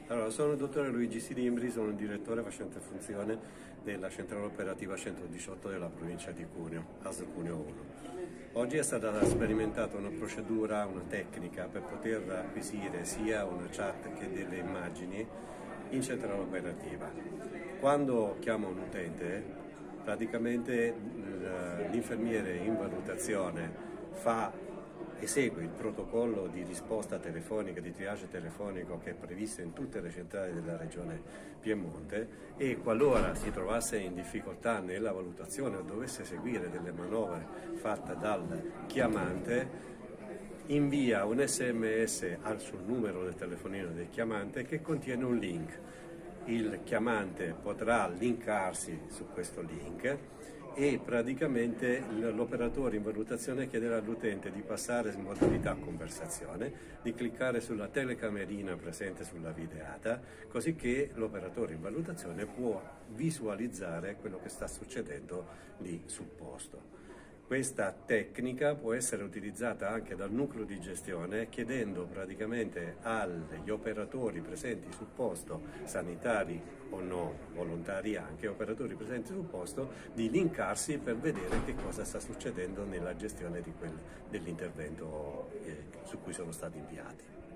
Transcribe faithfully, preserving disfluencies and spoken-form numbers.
Allora, sono il dottore Luigi Silimbri, sono il direttore facente funzione della centrale operativa centodiciotto della provincia di Cuneo, A S L Cuneo uno. Oggi è stata sperimentata una procedura, una tecnica per poter acquisire sia una chat che delle immagini in centrale operativa. Quando chiama un utente, praticamente l'infermiere in valutazione fa esegue il protocollo di risposta telefonica, di triage telefonico che è previsto in tutte le centrali della regione Piemonte, e qualora si trovasse in difficoltà nella valutazione o dovesse seguire delle manovre fatte dal chiamante, invia un sms al, sul numero del telefonino del chiamante che contiene un link. Il chiamante potrà linkarsi su questo link e praticamente l'operatore in valutazione chiederà all'utente di passare in modalità conversazione, di cliccare sulla telecamerina presente sulla videata, così che l'operatore in valutazione può visualizzare quello che sta succedendo lì sul posto. Questa tecnica può essere utilizzata anche dal nucleo di gestione, chiedendo praticamente agli operatori presenti sul posto, sanitari o no, volontari anche, operatori presenti sul posto, di linkarsi per vedere che cosa sta succedendo nella gestione di quel, dell'intervento eh, su cui sono stati inviati.